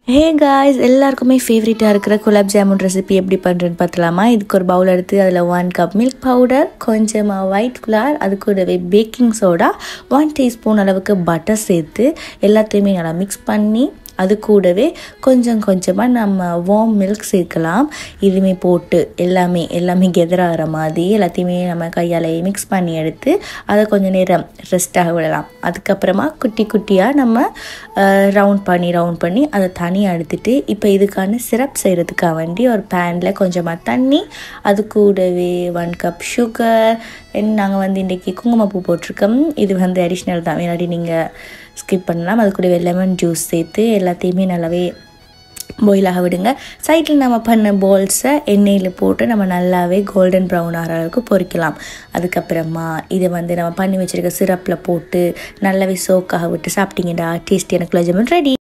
Hey guys, எல்லாருக்குமே ஃபேவரட்டா இருக்கிற gulab jamun recipe எப்படி பண்றேன்னு பார்த்தலாமா. இதுக்கு ஒரு பவுல் எடுத்து அதில் 1 கப் மில்க் பவுடர், கொஞ்சமா ஒயிட் ஃப்ளவர், அது கூடவே பேக்கிங் சோடா, 1 டீஸ்பூன் அளவுக்கு பட்டர் சேர்த்து எல்லாத்தையுமே நல்லா மிக்ஸ் பண்ணி அது கூடவே கொஞ்சம் கொஞ்சமாக நம்ம வார்ம் மில்க் சேர்க்கலாம். இதுவுமே போட்டு எல்லாமே கெதர் ஆகிற மாதிரி எல்லாத்தையுமே நம்ம கையால் மிக்ஸ் பண்ணி எடுத்து அதை கொஞ்சம் நேரம் ரெஸ்ட்டாக விடலாம். அதுக்கப்புறமா குட்டி குட்டியாக நம்ம ரவுண்ட் பண்ணி அதை தனியாக எடுத்துட்டு இப்போ இதுக்கான சிரப் செய்கிறதுக்காக வேண்டி ஒரு பேனில் கொஞ்சமாக தண்ணி, அது கூடவே 1 கப் சுகர், நாங்கள் இன்றைக்கி குங்குமப்பூ போட்டிருக்கோம். இது அடிஷ்னல் தான், வேணாடி நீங்கள் ஸ்கிப் பண்ணலாம். அது கூடவே லெமன் ஜூஸ் சேர்த்து எல்லாத்தையுமே நல்லாவே பாயிலாக விடுங்க. சைடில் நம்ம பண்ண பால்ஸை எண்ணெயில் போட்டு நம்ம நல்லாவே கோல்டன் ப்ரௌன் ஆகிற அளவுக்கு பொரிக்கலாம். அதுக்கப்புறமா இதை நம்ம பண்ணி வச்சுருக்க சிரப்பில் போட்டு நல்லாவே சோக்காக விட்டு சாப்பிட்டீங்கடா டேஸ்டியான குலாப் ஜாமுன் ரெடி.